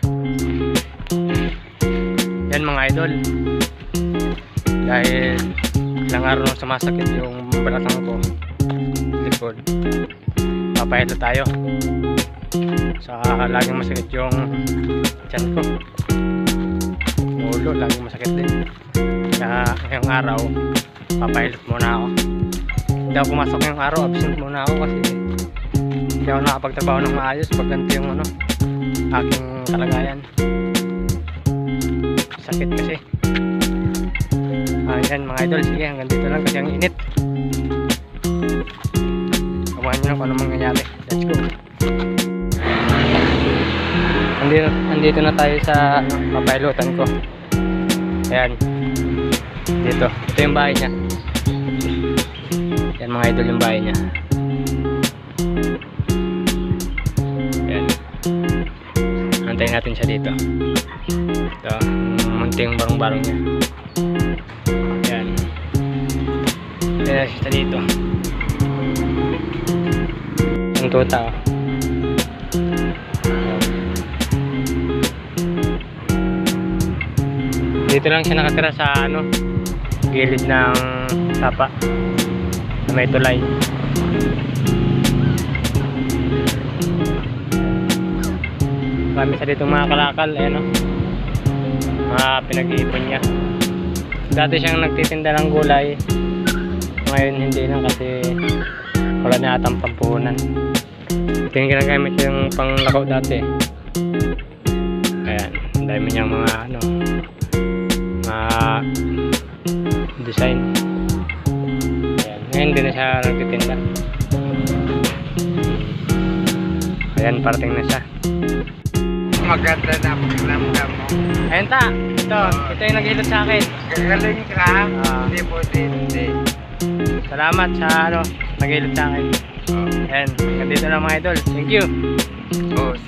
Yan mga idol, dahil ilang araw nang sumasakit yung balakang ko, likod, papahilo tayo sa laging masakit yung tiyan ko, ulo laging masakit din. Kaya ngayong araw papahilot muna ako. Hindi ako pumasok ngayong araw, absent muna ako kasi hindi ako nakapagtrabaho ng maayos pag ganito yung aking kalagayan. Sakit kasi. Ayan mga idol, sige hanggang dito lang kasi ang init. Kamuhan nyo lang kung ano mangyayari. Let's go. Andito na tayo sa papahilutan ko. Ayan, dito, ito yung bahay niya. Yan mga idol, yung bahay niya. Ayan, antayin natin siya dito. Ito, munting barong-barong niya. Ayan, ayan siya dito. Ang tuta, oh. Dito lang siya nakatira sa gilid ng sapa na may tulay. Marami sa dito mga kalakal, mga pinag-iipon niya. Dati siyang nagtitinda ng gulay, ngayon hindi na kasi wala na atang pampuhunan. Ito yung ginagamit yung panglakaw dati. Ayan, ang dami niyang mga design. Ayan, ngayon din na siya nagtitinda. Ayan, parating na siya. Maganda na pakiramdam mo. Ayan ta, ito yung naghilot sa akin. Gagaling ka, hindi po hindi. Salamat sa naghilot sa akin. Ayan, hanggang dito lang mga idol. Thank you.